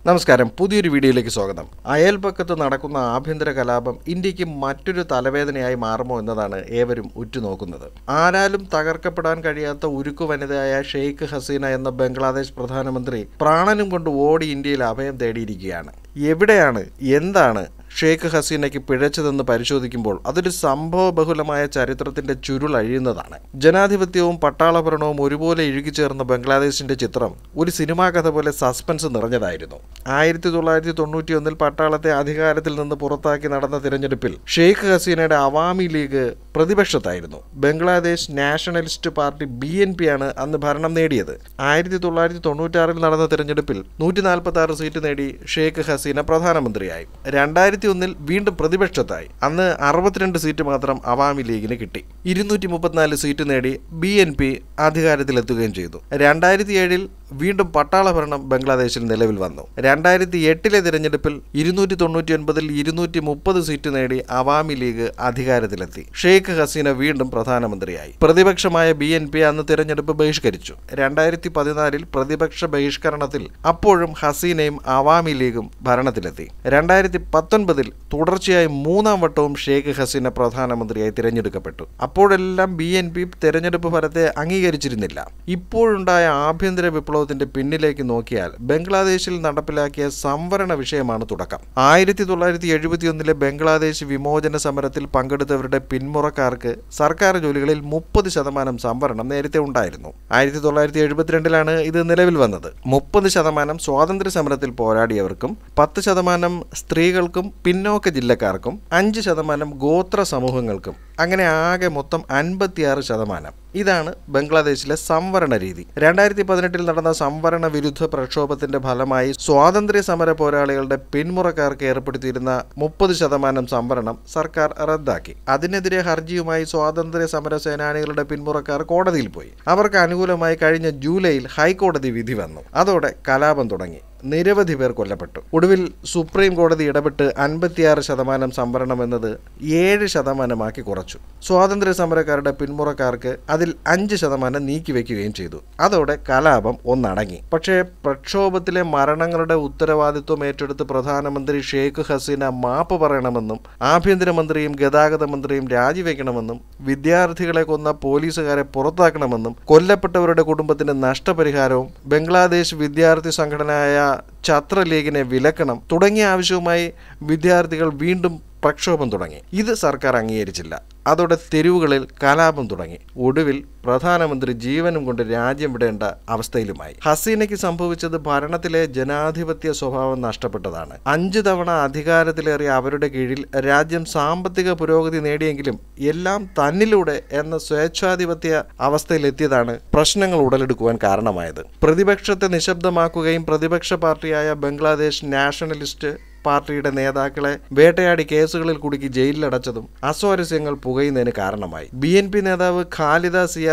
നമസ്കാരം, പുതിയൊരു വീഡിയോയിലേക്ക് സ്വാഗതം. അയൽപക്കത്ത് നടക്കുന്ന ആഭ്യന്തര കലാപം ഇന്ത്യക്ക് മറ്റൊരു തലവേദനയായി മാറുമോ എന്നതാണ് ഏവരും ഉറ്റുനോക്കുന്നത്. ആരാലും തകർക്കപ്പെടാൻ കഴിയാത്ത ഉരുക്കു വനിതയായ ഷെയ്ഖ് ഹസീന എന്ന ബംഗ്ലാദേശ് പ്രധാനമന്ത്രി പ്രാണനും കൊണ്ട് ഓടി ഇന്ത്യയിൽ അഭയം തേടിയിരിക്കുകയാണ്. എവിടെയാണ്, എന്താണ് ഷെയ്ഖ് ഹസീനയ്ക്ക് പിഴച്ചതെന്ന് പരിശോധിക്കുമ്പോൾ അതൊരു സംഭവബഹുലമായ ചരിത്രത്തിന്റെ ചുരുൾ അഴിയുന്നതാണ്. ജനാധിപത്യവും പട്ടാളഭരണവും ഒരുപോലെ ഇഴുകിച്ചേർന്ന ബംഗ്ലാദേശിന്റെ ചിത്രം ഒരു സിനിമാ കഥ പോലെ സസ്പെൻസ് നിറഞ്ഞതായിരുന്നു. 1991 പട്ടാളത്തെ അധികാരത്തിൽ നിന്ന് പുറത്താക്കി നടന്ന തിരഞ്ഞെടുപ്പിൽ ഷെയ്ഖ് ഹസീനയുടെ അവാമി ലീഗ് പ്രതിപക്ഷത്തായിരുന്നു. ബംഗ്ലാദേശ് നാഷണലിസ്റ്റ് പാർട്ടി BNP ആണ് അന്ന് ഭരണം നേടിയത്. 1996 നടന്ന തിരഞ്ഞെടുപ്പിൽ 146 സീറ്റ് നേടി ഷെയ്ഖ് ഹസീന പ്രധാനമന്ത്രിയായി. 2001 വീണ്ടും പ്രതിപക്ഷത്തായി. അന്ന് 62 സീറ്റ് മാത്രം അവാമി ലീഗിന് കിട്ടി. 234 സീറ്റ് നേടി BNP അധികാരത്തിലെത്തുകയും ചെയ്തു. 2007 വീണ്ടും പട്ടാള ഭരണം ബംഗ്ലാദേശിൽ നിലവിൽ വന്നു. 2008 തിരഞ്ഞെടുപ്പിൽ 299 230 സീറ്റ് നേടി അവാമി ലീഗ് അധികാരത്തിലെത്തി. ഷെയ്ഖ് ഹസീന വീണ്ടും പ്രധാനമന്ത്രിയായി. പ്രതിപക്ഷമായ BNP അന്ന് തിരഞ്ഞെടുപ്പ് ബഹിഷ്കരിച്ചു. 2014 പ്രതിപക്ഷ ബഹിഷ്കരണത്തിൽ അപ്പോഴും ഹസീനയും അവാമി ലീഗും ഭരണത്തിലെത്തി. 2019 തുടർച്ചയായി 3-ാം വട്ടവും ഷെയ്ഖ് ഹസീന പ്രധാനമന്ത്രിയായി തിരഞ്ഞെടുക്കപ്പെട്ടു. അപ്പോഴെല്ലാം BNP തിരഞ്ഞെടുപ്പ് ഫലത്തെ അംഗീകരിച്ചിരുന്നില്ല. ഇപ്പോഴുണ്ടായ ആഭ്യന്തര വിപ്ലവത്തിന്റെ പിന്നിലേക്ക് നോക്കിയാൽ ബംഗ്ലാദേശിൽ നടപ്പിലാക്കിയ സംവരണ വിഷയമാണ് തുടക്കം. 1971 ബംഗ്ലാദേശ് വിമോചന സമരത്തിൽ പങ്കെടുത്തവരുടെ പിന്മുറക്കാർക്ക് സർക്കാർ ജോലികളിൽ 30% സംവരണം നേരത്തെ ഉണ്ടായിരുന്നു. 1972 ഇത് നിലവിൽ വന്നത്. 30% സ്വാതന്ത്ര്യ സമരത്തിൽ പോരാടിയവർക്കും 10% സ്ത്രീകൾക്കും പിന്നോക്ക ജില്ലക്കാർക്കും 5% ഗോത്ര സമൂഹങ്ങൾക്കും, അങ്ങനെ ആകെ മൊത്തം 56%. ഇതാണ് ബംഗ്ലാദേശിലെ സംവരണ രീതി. 2018 നടന്ന സംവരണ വിരുദ്ധ പ്രക്ഷോഭത്തിന്റെ ഫലമായി സ്വാതന്ത്ര്യ സമര പോരാളികളുടെ പിന്മുറക്കാർക്ക് ഏർപ്പെടുത്തിയിരുന്ന 30% സംവരണം സർക്കാർ റദ്ദാക്കി. അതിനെതിരെ ഹർജിയുമായി സ്വാതന്ത്ര്യ സമര സേനാനികളുടെ പിന്മുറക്കാർ കോടതിയിൽ പോയി. അവർക്ക് അനുകൂലമായി കഴിഞ്ഞ ജൂലൈയിൽ ഹൈക്കോടതി വിധി വന്നു. അതോടെ കലാപം തുടങ്ങി. നിരവധി പേർ കൊല്ലപ്പെട്ടു. ഒടുവിൽ സുപ്രീം കോടതി ഇടപെട്ട് 56% സംവരണം എന്നത് 7% കുറച്ചു. സ്വാതന്ത്ര്യ സമരക്കാരുടെ പിന്മുറക്കാർക്ക് അതിൽ 5% നീക്കിവെക്കുകയും ചെയ്തു. അതോടെ കലാപം ഒന്നടങ്ങി. പക്ഷേ പ്രക്ഷോഭത്തിലെ മരണങ്ങളുടെ ഉത്തരവാദിത്വം ഏറ്റെടുത്ത് പ്രധാനമന്ത്രി ഷെയ്ഖ് ഹസീന മാപ്പ് പറയണമെന്നും ആഭ്യന്തരമന്ത്രിയും ഗതാഗത മന്ത്രിയും രാജിവെക്കണമെന്നും വിദ്യാർത്ഥികളെ കൊന്ന പോലീസുകാരെ പുറത്താക്കണമെന്നും കൊല്ലപ്പെട്ടവരുടെ കുടുംബത്തിന് നഷ്ടപരിഹാരവും ബംഗ്ലാദേശ് വിദ്യാർത്ഥി സംഘടനയായ ഛാത്ര ലീഗിനെ വിലക്കണം തുടങ്ങിയ ആവശ്യവുമായി വിദ്യാർത്ഥികൾ വീണ്ടും പ്രക്ഷോഭം തുടങ്ങി. ഇത് സർക്കാർ അംഗീകരിച്ചില്ല. അതോടെ തെരുവുകളിൽ കലാപം തുടങ്ങി. ഒടുവിൽ പ്രധാനമന്ത്രി ജീവനും കൊണ്ട് രാജ്യം വിടേണ്ട അവസ്ഥയിലുമായി. ഹസീനയ്ക്ക് സംഭവിച്ചത് ഭരണത്തിലെ ജനാധിപത്യ സ്വഭാവം നഷ്ടപ്പെട്ടതാണ്. 5 തവണ അധികാരത്തിലേറിയ അവരുടെ കീഴിൽ രാജ്യം സാമ്പത്തിക പുരോഗതി നേടിയെങ്കിലും എല്ലാം തന്നിലൂടെ എന്ന സ്വേച്ഛാധിപത്യ അവസ്ഥയിലെത്തിയതാണ് പ്രശ്നങ്ങൾ ഉടലെടുക്കുവാൻ കാരണമായത്. പ്രതിപക്ഷത്തെ നിശബ്ദമാക്കുകയും പ്രതിപക്ഷ പാർട്ടിയായ ബംഗ്ലാദേശ് നാഷണലിസ്റ്റ് പാർട്ടിയുടെ നേതാക്കളെ വേട്ടയാടി കേസുകളിൽ കുടുക്കി ജയിലിലടച്ചതും അസ്വാരസ്യങ്ങൾ പുകയുന്നതിന് കാരണമായി. BNP നേതാവ് ഖാലിദ സിയ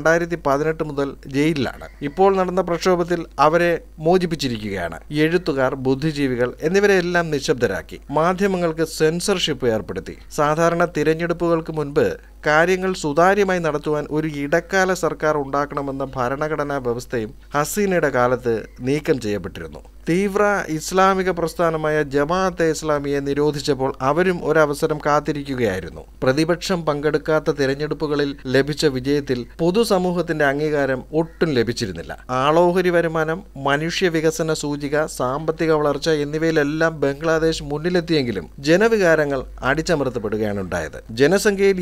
2018 മുതൽ ജയിലിലാണ്. ഇപ്പോൾ നടന്ന പ്രക്ഷോഭത്തിൽ അവരെ മോചിപ്പിച്ചിരിക്കുകയാണ്. എഴുത്തുകാർ, ബുദ്ധിജീവികൾ എന്നിവരെല്ലാം നിശബ്ദരാക്കി. മാധ്യമങ്ങൾക്ക് സെൻസർഷിപ്പ് ഏർപ്പെടുത്തി. സാധാരണ തിരഞ്ഞെടുപ്പുകൾക്ക് മുൻപ് കാര്യങ്ങൾ സുതാര്യമായി നടത്തുവാൻ ഒരു ഇടക്കാല സർക്കാർ ഉണ്ടാക്കണമെന്ന ഭരണഘടനാ വ്യവസ്ഥയും ഹസീനയുടെ കാലത്ത് നീക്കം ചെയ്യപ്പെട്ടിരുന്നു. തീവ്ര ഇസ്ലാമിക പ്രസ്ഥാനമായ ജമാഅത്തെ ഇസ്ലാമിയെ നിരോധിച്ചപ്പോൾ അവരും ഒരവസരം കാത്തിരിക്കുകയായിരുന്നു. പ്രതിപക്ഷം പങ്കെടുക്കാത്ത തിരഞ്ഞെടുപ്പുകളിൽ ലഭിച്ച വിജയത്തിൽ പൊതുസമൂഹത്തിന്റെ അംഗീകാരം ഒട്ടും ലഭിച്ചിരുന്നില്ല. ആളോഹരി വരുമാനം, മനുഷ്യ വികസന സൂചിക, സാമ്പത്തിക വളർച്ച എന്നിവയിലെല്ലാം ബംഗ്ലാദേശ് മുന്നിലെത്തിയെങ്കിലും ജനവികാരങ്ങൾ അടിച്ചമർത്തപ്പെടുകയാണ് ഉണ്ടായത്. ജനസംഖ്യയിൽ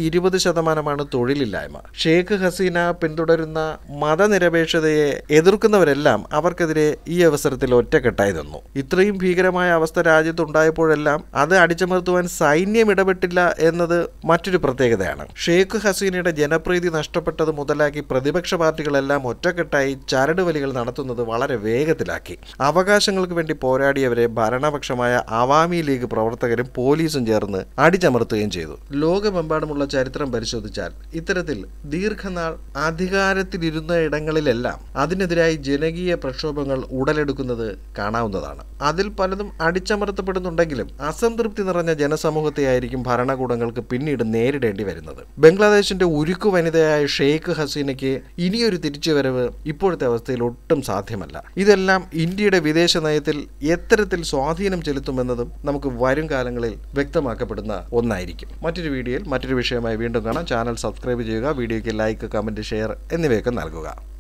20% തൊഴിലില്ലായ്മ. ഷെയ്ഖ് ഹസീന പിന്തുടരുന്ന മതനിരപേക്ഷതയെ എതിർക്കുന്നവരെല്ലാം അവർക്കെതിരെ ഈ അവസരത്തിൽ ഒറ്റക്കെട്ടായി നിന്നു. ഇത്രയും ഭീകരമായ അവസ്ഥ രാജ്യത്തുണ്ടായപ്പോഴെല്ലാം അത് അടിച്ചമർത്തുവാൻ സൈന്യം ഇടപെട്ടില്ല എന്നത് മറ്റൊരു പ്രത്യേകതയാണ്. ഷെയ്ഖ് ഹസീനയുടെ ജനപ്രീതി നഷ്ടപ്പെട്ടത് മുതലാക്കി പ്രതിപക്ഷ പാർട്ടികളെല്ലാം ഒറ്റക്കെട്ടായി ചരടുവലികൾ നടത്തുന്നത് വളരെ വേഗത്തിലാക്കി. അവകാശങ്ങൾക്ക് വേണ്ടി പോരാടിയവരെ ഭരണപക്ഷമായ അവാമി ലീഗ് പ്രവർത്തകരും പോലീസും ചേർന്ന് അടിച്ചമർത്തുകയും ചെയ്തു. ലോകമെമ്പാടുമുള്ള ചരിത്രം പരിശോധിച്ചാൽ ഇത്തരത്തിൽ ദീർഘനാൾ അധികാരത്തിലിരുന്ന ഇടങ്ങളിലെല്ലാം അതിനെതിരായി ജനകീയ പ്രക്ഷോഭങ്ങൾ ഉടലെടുക്കുന്നത് കാണാവുന്നതാണ്. അതിൽ പലതും അടിച്ചമർത്തപ്പെടുന്നുണ്ടെങ്കിലും അസംതൃപ്തി നിറഞ്ഞ ജനസമൂഹത്തെയായിരിക്കും ഭരണകൂടങ്ങൾക്ക് പിന്നീട് നേരിടേണ്ടി വരുന്നത്. ബംഗ്ലാദേശിന്റെ ഉരുക്കു വനിതയായ ഷെയ്ഖ് ഹസീനയ്ക്ക് ഇനിയൊരു തിരിച്ചുവരവ് ഇപ്പോഴത്തെ അവസ്ഥയിൽ ഒട്ടും സാധ്യമല്ല. ഇതെല്ലാം ഇന്ത്യയുടെ വിദേശ നയത്തിൽ എത്തരത്തിൽ സ്വാധീനം ചെലുത്തുമെന്നതും നമുക്ക് വരും കാലങ്ങളിൽ വ്യക്തമാക്കപ്പെടുന്ന ഒന്നായിരിക്കും. മറ്റൊരു വീഡിയോയിൽ മറ്റൊരു വിഷയമായി വീണ്ടും കാണാം. ചാനൽ സബ്സ്ക്രൈബ് ചെയ്യുക, വീഡിയോയ്ക്ക് ലൈക്ക്, കമന്റ്, ഷെയർ എന്നിവയൊക്കെ നൽകുക.